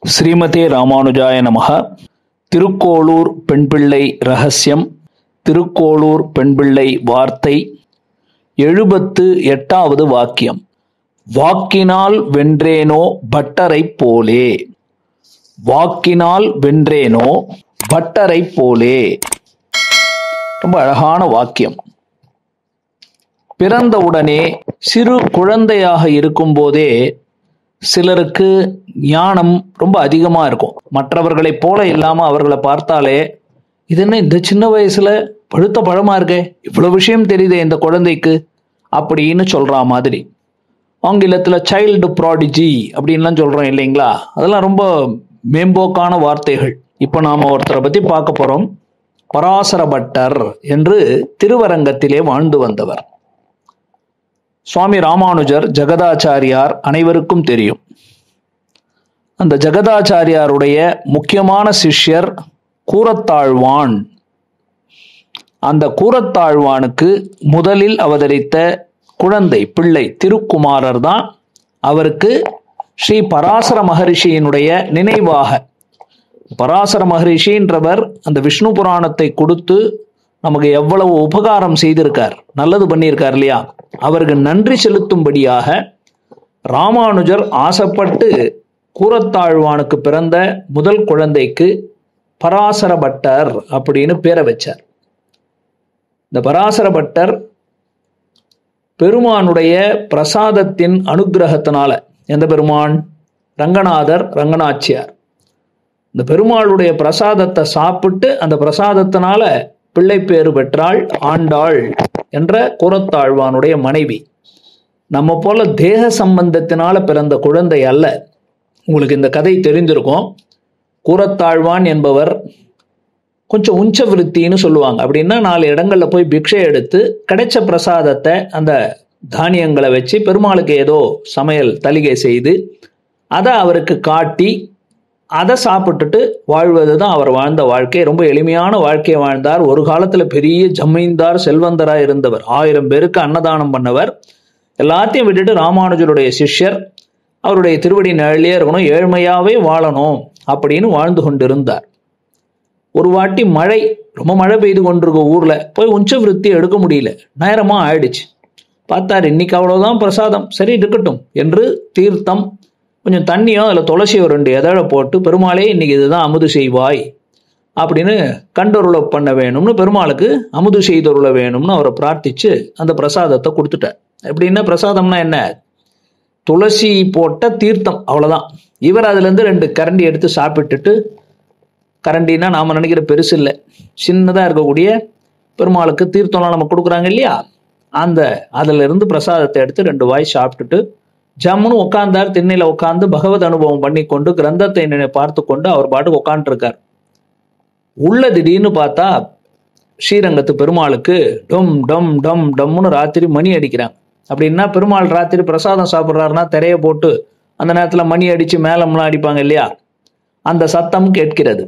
ஸ்ரீமதே ராமானுஜாய நமஹ. திருக்கோளூர் பெண்பிள்ளை ரகசியம், திருக்கோளூர் பெண்பிள்ளை வார்த்தை, 78வது வாக்கியம். வாக்கினால் வென்றேனோ பட்டரை போலே. வாக்கினால் வென்றேனோ பட்டரை போலே. ரொம்ப அழகான வாக்கியம். பிறந்தவுடனே சிறு குழந்தையாக இருக்கும்போதே சிலருக்கு ஞானம் ரொம்ப அதிகமா இருக்கும். மற்றவர்களைப் போல இல்லாம அவர்களை பார்த்தாலே, இது என்ன இந்த சின்ன வயசுல பழுத்த பழமா இருக்கே, இவ்வளவு விஷயம் தெரியுதே இந்த குழந்தைக்கு அப்படின்னு சொல்ற மாதிரி. ஆங்கிலத்துல சைல்டு ப்ராடிஜி அப்படின்லாம் சொல்றோம் இல்லைங்களா? அதெல்லாம் ரொம்ப மேம்போக்கான வார்த்தைகள். இப்ப நாம ஒருத்தரை பத்தி பார்க்க போறோம். பராசரபட்டர் என்று திருவரங்கத்திலே வாழ்ந்து வந்தவர். சுவாமி ராமானுஜர், ஜெகதாச்சாரியார் அனைவருக்கும் தெரியும். அந்த ஜெகதாச்சாரியாருடைய முக்கியமான சிஷ்யர் கூரத்தாழ்வான். அந்த கூரத்தாழ்வானுக்கு முதலில் அவதரித்த குழந்தை பிள்ளை திருக்குமாரர் தான். அவருக்கு ஸ்ரீ பராசர மகரிஷியினுடைய நினைவாக, பராசர மகரிஷின்றவர் அந்த விஷ்ணு புராணத்தை கொடுத்து நமக்கு எவ்வளவு உபகாரம் செய்திருக்கார், நல்லது பண்ணியிருக்கார் இல்லையா? அவருக்கு நன்றி செலுத்தும்படியாக ராமானுஜர் ஆசைப்பட்டு கூரத்தாழ்வானுக்கு பிறந்த முதல் குழந்தைக்கு பராசரபட்டர் அப்படின்னு பேரை வச்சார். இந்த பராசரபட்டர் பெருமானுடைய பிரசாதத்தின் அனுகிரகத்தினால, எந்த பெருமான்? ரங்கநாதர், ரங்கநாச்சியார். இந்த பெருமாளுடைய பிரசாதத்தை சாப்பிட்டு அந்த பிரசாதத்தினால பிள்ளை பேறு பெற்றாள் ஆண்டாள் என்ற கூரத்தாழ்வானுடைய மனைவி. நம்ம போல தேக சம்பந்தத்தினால பிறந்த குழந்தை அல்ல. உங்களுக்கு இந்த கதை தெரிஞ்சிருக்கும். கூரத்தாழ்வான் என்பவர் கொஞ்சம் உஞ்ச விருத்தின்னு சொல்லுவாங்க. அப்படின்னா 4 இடங்கள்ல போய் பிக்ஷை எடுத்து கிடைச்ச பிரசாதத்தை அந்த தானியங்களை வச்சு பெருமாளுக்கு ஏதோ சமையல் தலிகை செய்து அதை அவருக்கு காட்டி அதை சாப்பிட்டுட்டு வாழ்வது தான் அவர் வாழ்ந்த வாழ்க்கை. ரொம்ப எளிமையான வாழ்க்கையை வாழ்ந்தார். ஒரு காலத்துல பெரிய ஜமீன்தார், செல்வந்தராக இருந்தவர். 1000 பேருக்கு அன்னதானம் பண்ணவர். எல்லாத்தையும் விட்டுட்டு ராமானுஜருடைய சிஷ்யர், அவருடைய திருவடி நிழலிலே இருக்கணும், ஏழ்மையாவே வாழணும் அப்படின்னு வாழ்ந்து கொண்டிருந்தார். ஒரு வாட்டி மழை, ரொம்ப மழை பெய்து கொண்டிருக்க ஊர்ல போய் உஞ்ச விருத்தி எடுக்க முடியல, நேரமா ஆயிடுச்சு. பார்த்தார், இன்னைக்கு அவ்வளவுதான் பிரசாதம், சரி இருக்கட்டும் என்று தீர்த்தம், கொஞ்சம் தண்ணியும் அதில் துளசி 2 எதழ போட்டு, பெருமாளே இன்னைக்கு இதுதான் அமுது செய்வாய் அப்படின்னு கண்டொருள பண்ண வேணும்னு, பெருமாளுக்கு அமுது செய்தொருள வேணும்னு அவரை பிரார்த்திச்சு அந்த பிரசாதத்தை கொடுத்துட்டார். எப்படின்னா, பிரசாதம்னா என்ன? துளசி போட்ட தீர்த்தம், அவ்வளவுதான். இவர் அதுல இருந்து 2 கரண்டி எடுத்து சாப்பிட்டுட்டு, கரண்டினா நாம நினைக்கிற பெருசு இல்லை, சின்னதா இருக்கக்கூடிய பெருமாளுக்கு தீர்த்தம்லாம் நம்ம கொடுக்குறாங்க இல்லையா, அந்த அதுல இருந்து பிரசாதத்தை எடுத்து 2 வாய் சாப்பிட்டுட்டு ஜம்முன்னு உட்கார்ந்தார். திண்ணையில உட்கார்ந்து பகவத் அனுபவம் பண்ணி கொண்டு கிரந்தத்தை பார்த்து கொண்டு அவர் பாட்டுக்கு உட்காந்துருக்கார். உள்ள திடீர்னு பார்த்தா ஸ்ரீரங்கத்து பெருமாளுக்கு டம் டம் டம் டம்னு ராத்திரி மணி அடிக்கிறாங்க. அப்படின்னா பெருமாள் ராத்திரி பிரசாதம் சாப்பிட்றாருன்னா திரைய போட்டு அந்த நேரத்துல மணி அடிச்சு மேலம்லாம் அடிப்பாங்க இல்லையா, அந்த சத்தம் கேட்கிறது.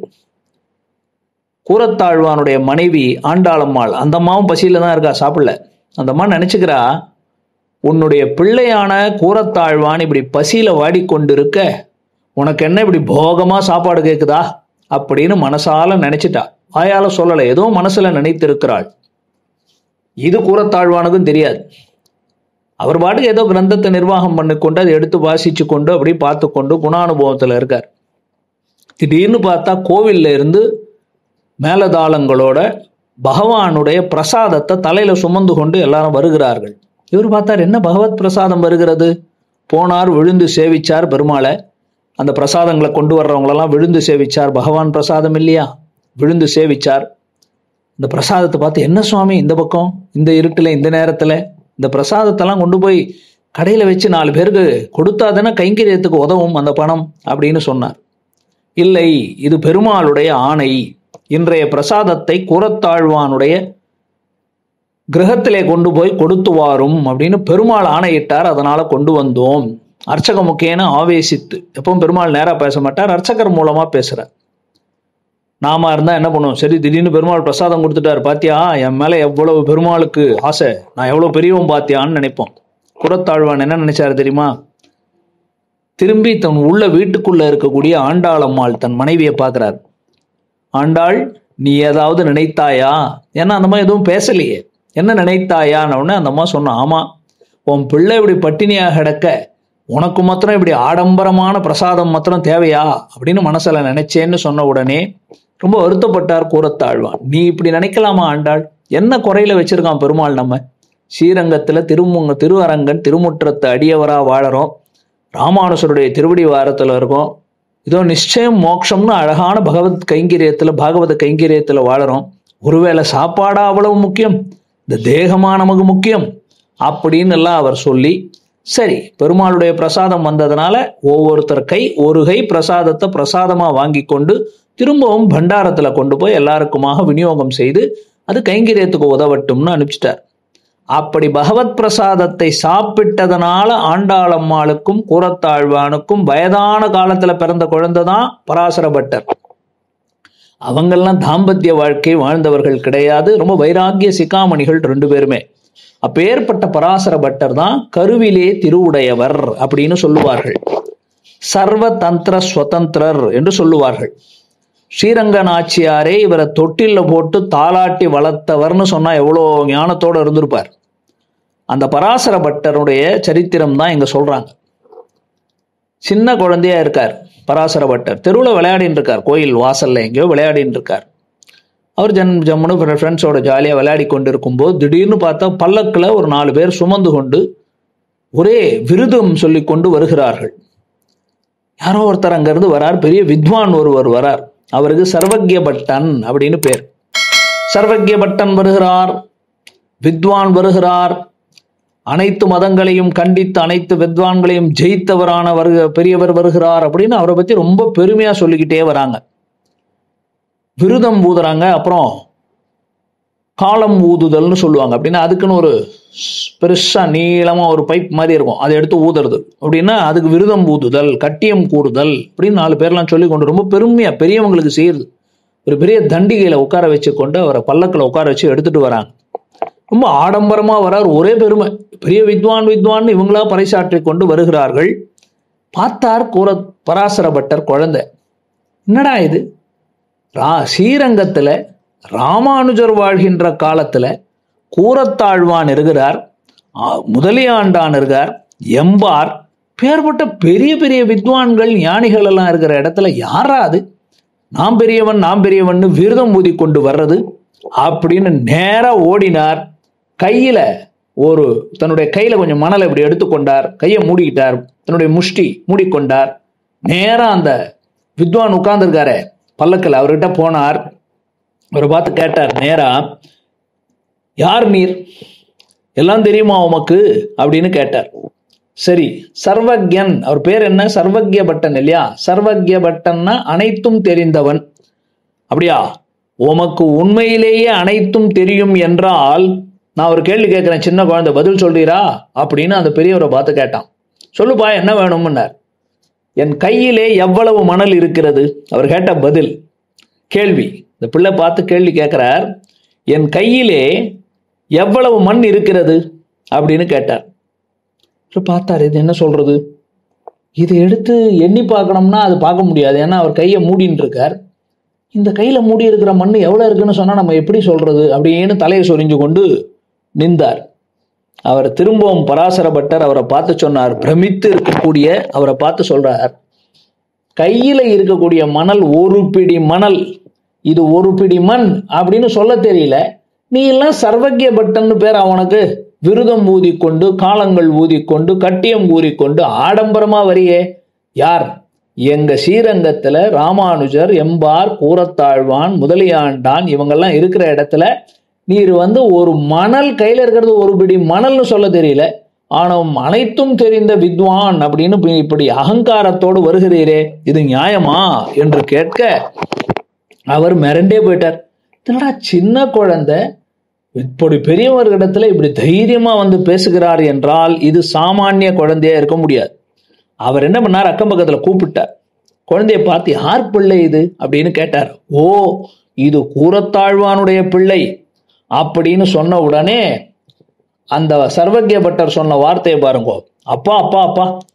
கூரத்தாழ்வானுடைய மனைவி ஆண்டாளம்மாள், அந்த அம்மாவும் பசியில தான் இருக்கா, சாப்பிடல. அந்த அம்மா நினைச்சுக்கிறா, உன்னுடைய பிள்ளையான கூரத்தாழ்வான் இப்படி பசியில வாடிக்கொண்டிருக்க உனக்கு என்ன இப்படி போகமா சாப்பாடு கேட்குதா அப்படின்னு மனசால நினைச்சிட்டா. வாயால சொல்லலை, ஏதோ மனசுல நினைத்திருக்கிறாள். இது கூரத்தாழ்வானுக்கும் தெரியாது. அவர் பாட்டுக்கு ஏதோ கிரந்தத்தை நிர்வாகம் பண்ணிக்கொண்டு அதை எடுத்து வாசிச்சு கொண்டு அப்படி பார்த்து கொண்டு குணானுபவத்துல இருக்கார். திடீர்னு பார்த்தா கோவில்ல இருந்து மேலதாளங்களோட பகவானுடைய பிரசாதத்தை தலையில சுமந்து கொண்டு எல்லாரும் வருகிறார்கள். இவர் பார்த்தார், என்ன பகவத் பிரசாதம் வருகிறது. போனார், விழுந்து சேவிச்சார் பெருமாளை. அந்த பிரசாதங்களை கொண்டு வர்றவங்களெல்லாம் விழுந்து சேவிச்சார். பகவான் பிரசாதம் இல்லையா, விழுந்து சேவிச்சார். இந்த பிரசாதத்தை பார்த்து, என்ன சுவாமி இந்த பக்கம் இந்த இருட்டுல இந்த நேரத்துல இந்த பிரசாதத்தெல்லாம் கொண்டு போய் கடையில வச்சு 4 பேருக்கு கொடுத்தாதானே கைங்கரியத்துக்கு உதவும் அந்த பணம் அப்படின்னு சொன்னார். இல்லை, இது பெருமாளுடைய ஆணை. இன்றைய பிரசாதத்தை கூரத்தாழ்வானுடைய கிரகத்திலே கொண்டு போய் கொடுத்து வாரும் அப்படின்னு பெருமாள் ஆணையிட்டார், அதனால கொண்டு வந்தோம். அர்ச்சக முக்கியன ஆவேசித்து. எப்பவும் பெருமாள் நேரா பேச மாட்டார், அர்ச்சகர் மூலமா பேசுறார். நாம இருந்தா என்ன பண்ணுவோம், சரி திடீர்னு பெருமாள் பிரசாதம் கொடுத்துட்டாரு, பாத்தியா என் மேல எவ்வளவு பெருமாளுக்கு ஆசை, நான் எவ்வளவு பெரியவன் பாத்தியான்னு நினைப்போம். கூரத்தாழ்வான் என்ன நினைச்சாரு தெரியுமா? திரும்பி தன் உள்ள வீட்டுக்குள்ள இருக்கக்கூடிய ஆண்டாளம்மாள் தன் மனைவியை பார்க்கிறார். ஆண்டாள், நீ ஏதாவது நினைத்தாயா? ஏன்னா அந்த மாதிரி எதுவும் பேசலையே, என்ன நினைத்தாயான்னு உடனே அந்த அம்மா சொன்ன, ஆமா, உன் பிள்ளை இப்படி பட்டினியாக கிடக்க உனக்கு மாத்திரம் இப்படி ஆடம்பரமான பிரசாதம் மாத்திரம் தேவையா அப்படின்னு மனசுல நினைச்சேன்னு சொன்ன உடனே ரொம்ப வருத்தப்பட்டார் கூரத்தாழ்வான். நீ இப்படி நினைக்கலாமா ஆண்டாள்? என்ன குறையில வச்சிருக்கான் பெருமாள்? நம்ம ஸ்ரீரங்கத்துல திருவரங்கன் திருமுற்றத்தை அடியவரா வாழறோம், ராமானுசருடைய திருவடி வாரத்துல இருக்கோம், இதோ நிச்சயம் மோட்சம்னு அழகான பாகவத கைங்கரியத்துல வாழறோம். ஒருவேளை சாப்பாடா அவ்வளவு முக்கியம், இந்த தேகமா நமக்கு முக்கியம் அப்படின்னு எல்லாம் அவர் சொல்லி, சரி பெருமாளுடைய பிரசாதம் வந்ததுனால ஒவ்வொருத்தர் ஒரு கை பிரசாதத்தை பிரசாதமா வாங்கி கொண்டு திரும்பவும் பண்டாரத்துல கொண்டு போய் எல்லாருக்குமாக விநியோகம் செய்து அது கைங்கரியத்துக்கு உதவட்டும்னு அனுப்பிச்சிட்டார். அப்படி பகவத் பிரசாதத்தை சாப்பிட்டதனால ஆண்டாளம்மாளுக்கும் கூரத்தாழ்வானுக்கும் வயதான காலத்துல பிறந்த குழந்தை தான் பராசர பட்டர். அவங்கெல்லாம் தாம்பத்திய வாழ்க்கை வாழ்ந்தவர்கள் கிடையாது, ரொம்ப வைராகிய சிகாமணிகள் 2 பேருமே. அப்பேற்பட்ட பராசர பட்டர் தான் கருவிலே திருவுடையவர் அப்படின்னு சொல்லுவார்கள். சர்வ தந்திர ஸ்வதந்திரர் என்று சொல்லுவார்கள். ஸ்ரீரங்க நாச்சியாரே இவரை தொட்டில போட்டு தாலாட்டி வளர்த்தவர்னு சொன்னா எவ்வளோ ஞானத்தோட இருந்திருப்பார். அந்த பராசர பட்டருடைய சரித்திரம் தான் இங்க சொல்றாங்க. சின்ன குழந்தையா இருக்கார் பராசர பட்டர், தெருவில் விளையாடின்னு இருக்கார், கோயில் வாசல்ல எங்கேயோ விளையாடின்னு இருக்கார். அவர் ஜம்முன்னு ஃப்ரெண்ட்ஸோட ஜாலியாக விளையாடி கொண்டு இருக்கும்போது திடீர்னு பார்த்தா பல்லக்கில் ஒரு 4 பேர் சுமந்து கொண்டு ஒரே விருதம் சொல்லி கொண்டு வருகிறார்கள். யாரோ ஒருத்தர் அங்கிருந்து வரார், பெரிய வித்வான் ஒருவர் வரார், அவருக்கு சர்வக்ய பட்டன் அப்படின்னு பேர். சர்வக்ய பட்டன் வருகிறார், வித்வான் வருகிறார், அனைத்து மதங்களையும் கண்டித்து அனைத்து வித்வான்களையும் ஜெயித்தவரான பெரியவர் வருகிறார் அப்படின்னு அவரை பற்றி ரொம்ப பெருமையா சொல்லிக்கிட்டே வராங்க. விருதம் ஊதுறாங்க, அப்புறம் காலம் ஊதுதல்னு சொல்லுவாங்க. அப்படின்னா அதுக்குன்னு ஒரு பெருசா நீளமா ஒரு பைப் மாதிரி இருக்கும், அதை எடுத்து ஊதுறது அப்படின்னா அதுக்கு விருதம் ஊதுதல், கட்டியம் கூறுதல் அப்படின்னு 4 பேர்லாம் சொல்லி கொண்டு ரொம்ப பெருமையா பெரியவங்களுக்கு செய்யுது. ஒரு பெரிய தண்டிகையில உட்கார வச்சு கொண்டு அவரை பல்லக்கில் உட்கார வச்சு எடுத்துட்டு வராங்க. ரொம்ப ஆடம்பரமா வரார், ஒரே பெருமை, பெரிய வித்வான் இவங்களா பறைசாற்றி கொண்டு வருகிறார்கள். பார்த்தார் பராசர பட்டர் குழந்தை, என்னடா இது, ஸ்ரீரங்கத்துல ராமானுஜர் வாழ்கின்ற காலத்துல கூரத்தாழ்வான் இருக்கிறார், முதலியாண்டான் இருக்கார், எம்பார், பேர்பட்ட பெரிய பெரிய வித்வான்கள் ஞானிகள் எல்லாம் இருக்கிற இடத்துல யாராது நாம் பெரியவன் விருதம் ஊதி கொண்டு வர்றது அப்படின்னு நேரா ஓடினார். கையில தன்னுடைய கையில கொஞ்சம் மணலை இப்படி எடுத்துக்கொண்டார், கையை மூடிக்கிட்டார், தன்னுடைய முஷ்டி மூடிக்கொண்டார். நேரா அந்த வித்வான் உட்கார்ந்துருக்காரு பல்லக்கில் அவர்கிட்ட போனார். அவரை பார்த்து கேட்டார் நேரா, யார் நீர், எல்லாம் தெரியுமா உமக்கு அப்படின்னு கேட்டார். சரி, சர்வக்யன், அவர் பேர் என்ன, சர்வக்ய பட்டன் இல்லையா, சர்வக்ய பட்டன்னா அனைத்தும் தெரிந்தவன். அப்படியா, உமக்கு உண்மையிலேயே அனைத்தும் தெரியும் என்றால் நான் ஒரு கேள்வி கேட்கிறேன், சின்ன குழந்தை பதில் சொல்றீரா அப்படின்னு அந்த பெரியவரை பார்த்து கேட்டான். சொல்லுப்பா என்ன வேணும்னார். என் கையிலே எவ்வளவு மணல் இருக்கிறது, அவர் கேட்ட பதில் கேள்வி. இந்த பிள்ளை பார்த்து கேள்வி கேட்கிறார், என் கையிலே எவ்வளவு மண் இருக்கிறது அப்படின்னு கேட்டார். பார்த்தார், இது என்ன சொல்றது, இது எடுத்து எண்ணி பார்க்கணும்னா அது பார்க்க முடியாது, ஏன்னா அவர் கையை மூடின்னு இருக்கார். இந்த கையில மூடி இருக்கிற மண் எவ்வளவு இருக்குன்னு சொன்னா நம்ம எப்படி சொல்றது அப்படின்னு தலையை சொரிஞ்சு கொண்டு நின்றார். அவர் திரும்பவும் பராசர பட்டர் அவரை பார்த்து சொன்னார், பிரமித்து இருக்கக்கூடிய அவரை பார்த்து சொல்றார், கையில இருக்கக்கூடிய மணல் 1 பிடி மணல், இது 1 பிடி மண் அப்படின்னு சொல்ல தெரியல, நீ எல்லாம் சர்வக்ய பட்டன்னு பேர் அவனுக்கு, விருதம் ஊதிக்கொண்டு காலங்கள் ஊதிக்கொண்டு கட்டியம் கூறிக்கொண்டு ஆடம்பரமா வரியே, யார், எங்க ஸ்ரீரங்கத்துல ராமானுஜர், எம்பார், கூரத்தாழ்வான், முதலியாண்டான் இவங்கெல்லாம் இருக்கிற இடத்துல நீர் ஒரு மணல் கையில இருக்கிறது 1 பிடி மணல்னு சொல்ல தெரியல, ஆனும் அனைத்தும் தெரிந்த வித்வான் அப்படின்னு இப்படி அகங்காரத்தோடு வருகிறீரே, இது நியாயமா என்று கேட்க அவர் மிரண்டே போயிட்டார். என்னடா சின்ன குழந்தை இப்படி பெரியவர்களிடத்துல இப்படி தைரியமா பேசுகிறார் என்றால் இது சாமானிய குழந்தையா இருக்க முடியாது. அவர் என்ன பண்ணார், அக்கம் பக்கத்துல கூப்பிட்டார், குழந்தைய பார்த்து யார் பிள்ளை இது அப்படின்னு கேட்டார். ஓ, இது கூரத்தாழ்வானுடைய பிள்ளை அப்படின்னு சொன்ன உடனே அந்த சர்வக்ய பட்டர் சொன்ன வார்த்தையை பாருங்க, அப்பா அப்பா அப்பா,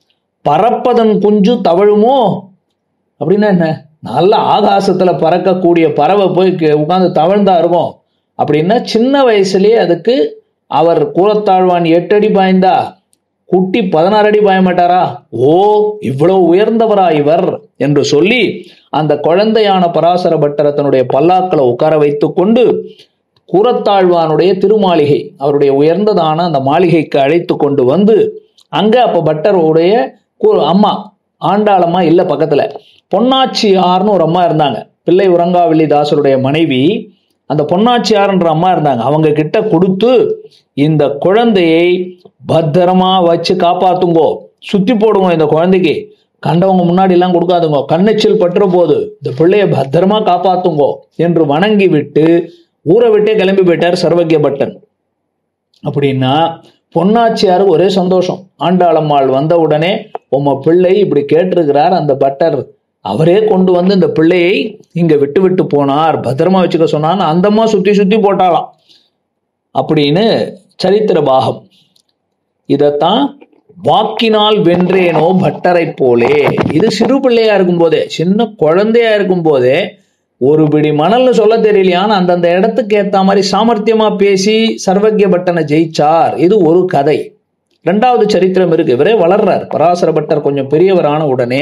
பறப்பதன் குஞ்சு தவழுமோ அப்படின்னா என்ன? நல்ல ஆகாசத்துல பறக்கக்கூடிய பறவை போய் உட்கார்ந்து தவழ்ந்தா இருக்கும் அப்படின்னா சின்ன வயசுலயே அதுக்கு அவர் கூலத்தாழ்வான் 8 அடி பாய்ந்தா குட்டி 16 அடி பாய மாட்டாரா? ஓ, இவ்வளவு உயர்ந்தவரா இவர் என்று சொல்லி அந்த குழந்தையான பராசர பட்டரை தன்னுடைய பல்லாக்களை உட்கார வைத்து கொண்டு கூரத்தாழ்வானுடைய திருமாளிகை, அவருடைய உயர்ந்ததான அந்த மாளிகைக்கு அழைத்து கொண்டு வந்து அங்க அப்ப பட்டருடைய அம்மா ஆண்டாளம்மா இல்ல, பக்கத்துல பொன்னாச்சியார்னு ஒரு அம்மா இருந்தாங்க. பிள்ளை உறங்காவில்லி தாசருடைய மனைவி அந்த பொன்னாச்சியார்ன்ற அம்மா இருந்தாங்க. அவங்க கிட்ட கொடுத்து இந்த குழந்தையை பத்திரமா வச்சு காப்பாத்துங்கோ, சுத்தி போடுங்க, இந்த குழந்தைக்கு கண்டவங்க முன்னாடி எல்லாம் கொடுக்காதுங்கோ, கண்ணெச்சில் பற்ற போது இந்த பிள்ளைய பத்திரமா காப்பாத்துங்கோ என்று வணங்கி விட்டு ஊரை விட்டே கிளம்பி போயிட்டார் சர்வக்கிய பட்டன். அப்படின்னா பொன்னாச்சியாருக்கு ஒரே சந்தோஷம். ஆண்டாளம்மாள் வந்த உடனே உம்ம பிள்ளை இப்படி கேட்டிருக்கிறார், அந்த பட்டர் அவரே கொண்டு வந்து இந்த பிள்ளையை இங்க விட்டு விட்டு போனார், பத்திரமா வச்சுக்க சொன்னான்னு அந்தம்மா சுத்தி சுத்தி போட்டாலாம் அப்படின்னு சரித்திர பாகம். இதத்தான் வாக்கினால் வென்றேனோ பட்டரை போலே. இது சிறு பிள்ளையா இருக்கும் போதே, சின்ன குழந்தையா இருக்கும் போதே ஒரு பிடி மணல்னு சொல்ல தெரியலையான்னு அந்தந்த இடத்துக்கு ஏத்த மாதிரி சாமர்த்தியமா பேசி சர்வக்கிய பட்டனை ஜெயிச்சார். இது ஒரு கதை. ரெண்டாவது சரித்திரம் இருக்கு. இவரே வளர்றார். பராசர பட்டர் கொஞ்சம் பெரியவரான உடனே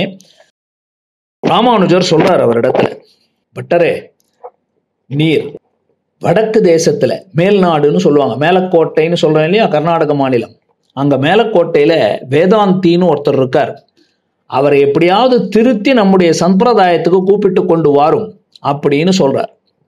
ராமானுஜர் சொல்றார் அவரிடத்துல, பட்டரே, நீர் வடக்கு தேசத்துல மேல்நாடுன்னு சொல்லுவாங்க, மேலக்கோட்டைன்னு சொல்றேன் இல்லையா, கர்நாடக மாநிலம், அங்க மேலக்கோட்டையில வேதாந்தின்னு ஒருத்தர் இருக்கார். அவரை எப்படியாவது திருத்தி நம்முடைய சம்பிரதாயத்துக்கு கூப்பிட்டு கொண்டு வாரும் அப்படின்னு சொல்றார்.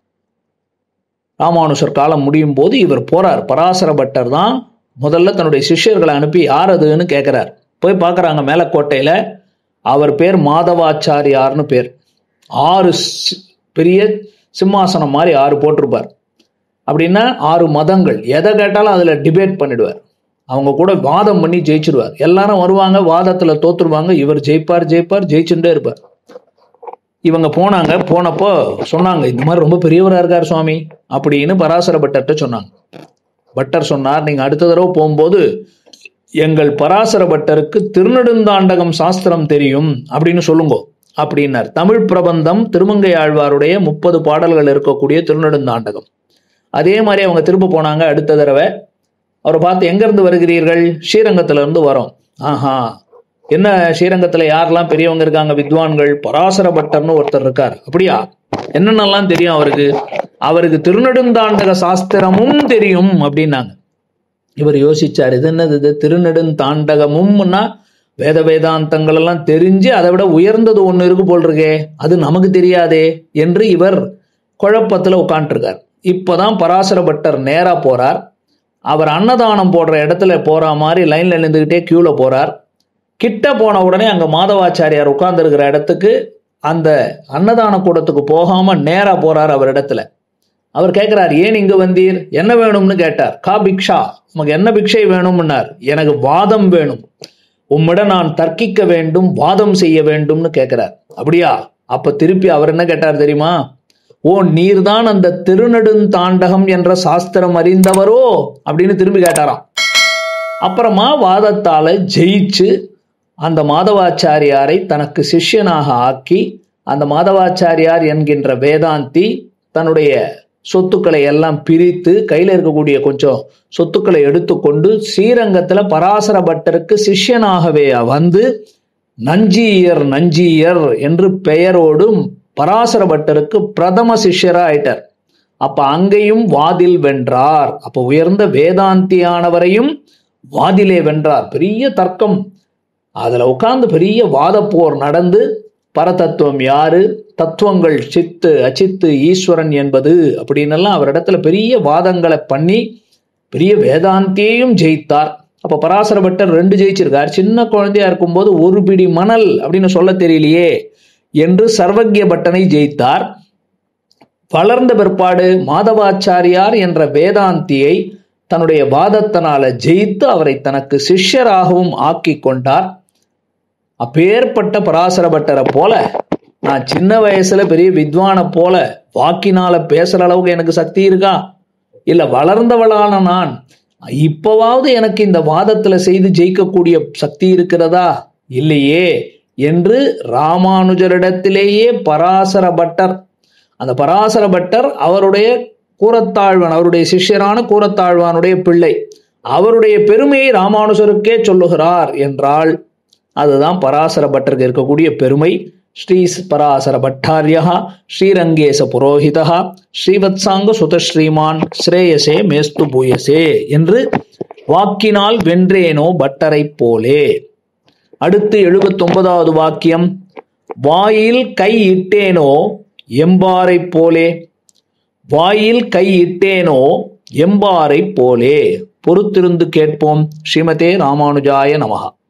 ராமானுஜர் காலம் முடியும் போது இவர் போறார். பராசர பட்டர் தான் முதல்ல தன்னுடைய சிஷ்யர்களை அனுப்பி யார் அதுன்னு கேட்கிறார். போய் பார்க்கறாங்க மேலக்கோட்டையில. அவர் பேர் மாதவாச்சாரியார்னு பேர். 6 பெரிய சிம்மாசனம் மாதிரி 6 போட்டிருப்பார். அப்படின்னா 6 மதங்கள், எதை கேட்டாலும் அதுல டிபேட் பண்ணிடுவார். அவங்க கூட வாதம் பண்ணி ஜெயிச்சிருவார். எல்லாரும் வருவாங்க, வாதத்துல தோத்துருவாங்க, இவர் ஜெயிப்பார் ஜெயிப்பார் ஜெயிச்சுட்டே இருப்பார். இவங்க போனாங்க. போனப்போ சொன்னாங்க, இந்த மாதிரி ரொம்ப பெரியவரா இருக்கார் சுவாமி அப்படின்னு பராசர பட்டர்கிட்ட சொன்னாங்க. பட்டர் சொன்னார், நீங்க அடுத்த தடவை போகும்போது எங்கள் பராசர பட்டருக்கு திருநெடுந்தாண்டகம் சாஸ்திரம் தெரியும் அப்படின்னு சொல்லுங்க அப்படின்னார். தமிழ் பிரபந்தம் திருமங்கை ஆழ்வாருடைய 30 பாடல்கள் இருக்கக்கூடிய திருநெடுந்தாண்டகம். அதே மாதிரி அவங்க திரும்ப போனாங்க. அடுத்த தடவை அவரை பார்த்து, எங்க இருந்து வருகிறீர்கள்? ஸ்ரீரங்கத்துல இருந்து வரோம். ஆஹா, என்ன ஸ்ரீரங்கத்துல யாரெல்லாம் பெரியவங்க இருக்காங்க, வித்வான்கள்? பராசர பட்டர்னு ஒருத்தர் இருக்கார். அப்படியா? என்னென்னலாம் தெரியும் அவருக்கு? அவருக்கு திருநெடுந்தாண்டக சாஸ்திரமும் தெரியும் அப்படின்னாங்க. இவர் யோசிச்சார், இது என்னது இது திருநெடுந்தாண்டகமும்னா வேத வேதாந்தங்கள் எல்லாம் தெரிஞ்சு அதை விட உயர்ந்தது ஒண்ணு இருக்கு போல் இருக்கே, அது நமக்கு தெரியாதே என்று இவர் குழப்பத்துல உட்காந்துருக்கார். இப்பதான் பராசர பட்டர் நேரா போறார். அவர் அன்னதானம் போடுற இடத்துல போற மாதிரி லைன்ல நின்றுகிட்டே கியூல போறார். கிட்ட போன உடனே அங்க மாதவாச்சாரியார் உட்கார்ந்து இருக்கிற இடத்துக்கு, அந்த அன்னதான கூடத்துக்கு போகாம நேரா போறார் அவர் இடத்துல. அவர் கேட்கிறார், ஏன் இங்க வந்தீர், என்ன வேணும்னு கேட்டார். கா பிக்ஷா, உமக்கு என்ன பிக்ஷை வேணும்னார். எனக்கு வாதம் வேணும், உம்மிடம் நான் தர்க்கிக்க வேண்டும், வாதம் செய்ய வேண்டும்னு கேட்கிறார். அப்படியா? அப்ப திருப்பி அவர் என்ன கேட்டார் தெரியுமா? ஓ, நீர்தான் அந்த திருநெடுந்தாண்டகம் என்ற சாஸ்திரம் அறிந்தவரோ அப்படின்னு திரும்பி கேட்டாராம். அப்புறமா வாதத்தால ஜெயிச்சு அந்த மாதவாச்சாரியாரை தனக்கு சிஷ்யனாக ஆக்கி, அந்த மாதவாச்சாரியார் என்கின்ற வேதாந்தி தன்னுடைய சொத்துக்களை எல்லாம் பிரித்து கையில இருக்கக்கூடிய கொஞ்சம் சொத்துக்களை எடுத்துக்கொண்டு ஸ்ரீரங்கத்துல பராசர பட்டருக்கு சிஷ்யனாகவே வந்து நஞ்சியர் நஞ்சியர் என்று பெயரோடு பராசர பட்டருக்கு பிரதம சிஷ்யரா ஆயிட்டார். அப்ப அங்கேயும் வாதில் வென்றார். அப்ப உயர்ந்த வேதாந்தியானவரையும் வாதிலே வென்றார். பெரிய தர்க்கம், அதுல உட்கார்ந்து பெரிய வாதப்போர் நடந்து, பரதத்துவம் யாரு, தத்துவங்கள் சித்து அச்சித்து ஈஸ்வரன் என்பது அப்படின்னு எல்லாம் அவரிடத்துல பெரிய வாதங்களை பண்ணி பெரிய வேதாந்தியையும் ஜெயித்தார். அப்ப பராசர பட்டர் 2 ஜெயிச்சிருக்கார். சின்ன குழந்தையா இருக்கும்போது ஒரு பிடி மணல் அப்படின்னு சொல்ல தெரியலையே என்று சர்வக்கிய பட்டனை ஜெயித்தார். வளர்ந்த பிற்பாடு மாதவாச்சாரியார் என்ற வேதாந்தியை தன்னுடைய வாதத்தினால ஜெயித்து அவரை தனக்கு சிஷ்யராகவும் ஆக்கி கொண்டார். அப்பேற்பட்ட பராசர பட்டரை போல நான் சின்ன வயசுல பெரிய வித்வானை போல வாக்கினால பேசுற அளவுக்கு எனக்கு சக்தி இருக்கா? இல்ல வளர்ந்தவளான நான் இப்பவாவது எனக்கு இந்த வாதத்துல செய்து ஜெயிக்கக்கூடிய சக்தி இருக்கிறதா இல்லையே என்று ராமானுஜரிடத்திலேயே பராசர பட்டர், அந்த பராசர பட்டர் அவருடைய கூரத்தாழ்வான், அவருடைய சிஷ்யரான கூரத்தாழ்வானுடைய பிள்ளை, அவருடைய பெருமையை ராமானுஜருக்கே சொல்லுகிறார் என்றால் அதுதான் பராசர பட்டருக்கு இருக்கக்கூடிய பெருமை. ஸ்ரீ பராசர பட்டாரியா ஸ்ரீரங்கேச புரோஹிதா ஸ்ரீவத்சாங்க சுத ஸ்ரீமான் ஸ்ரேயசே மேஸ்து பூயசே என்று வாக்கினால் வென்றேனோ பட்டரை போலே. அடுத்து 79வது வாக்கியம், வாயில் கை இட்டேனோ எம்பாரை போலே. வாயில் கை இட்டேனோ எம்பாரை போலே. பொறுத்திருந்து கேட்போம். ஸ்ரீமதே ராமானுஜாய நமஹ.